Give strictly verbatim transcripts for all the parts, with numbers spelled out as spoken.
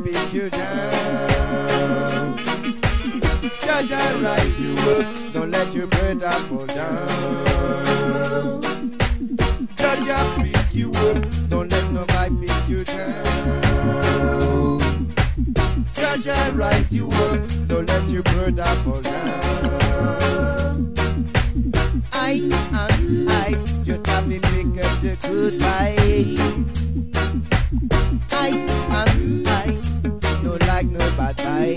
pick you down. Jah Jah rise you up, don't let your brother fall down. Jah Jah pick you up, don't let nobody pick you down. Jah Jah rise you up, don't let your brother fall down. I and I just have to pick up the good life. I and I no like no bad life.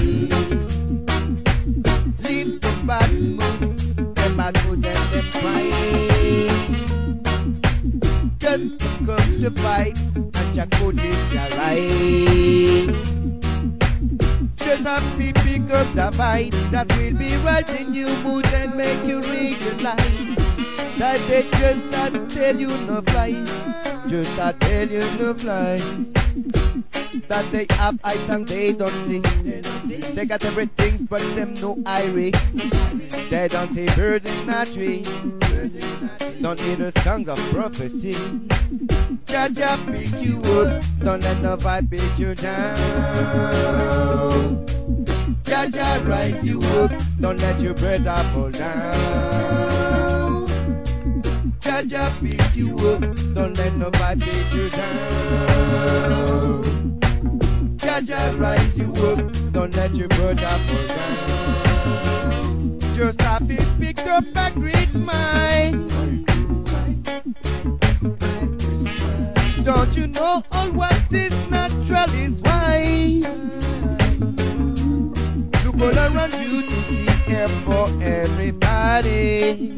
Leave the bad mood, the bad mood and the pride. Just come to fight and Jah could is your right. Just have to pick up the fight that will be right in your mood and make you realize that they just not tell you no flies, just not tell you no flies. That they have eyes and they don't see. They got everything but them no irie. They don't see birds in a tree. Don't hear the songs of prophecy. Jah Jah pick you up, don't let nobody pick you down. Jah Jah rise you up, don't let your brother fall down. Jah Jah pick you up, don't let nobody pick you down. Jah Jah rise you up, don't let your brother fall down. Just have to pick up a great smile. Don't you know all what is natural is wise? Look all around you to see care for everybody.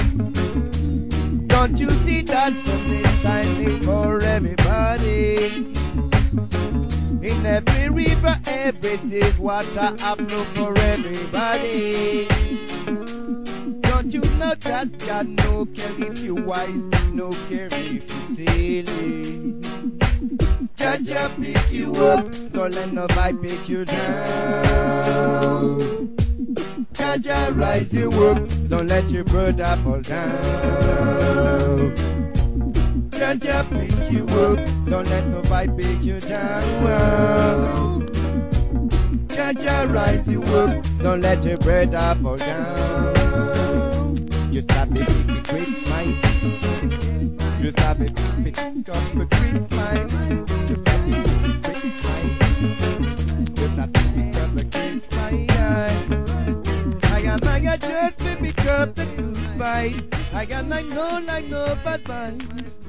Don't you see that sun is shining for everybody? In every river, every sea, water up for everybody. Don't you know that God no care if you wise, no care if you silly. Jah Jah pick you up, don't let nobody pick you down. Jah Jah rise you up, don't let your brother fall down. Jah Jah pick you up, don't let nobody pick you down. Jah Jah rise you up, don't let your brother fall down. Just have a big great smile. Just have a big up a great smile. Just have a big great smile. Just have a big up a great smile. I got I got just to pick up the good fight. I got like no like no bad vibes.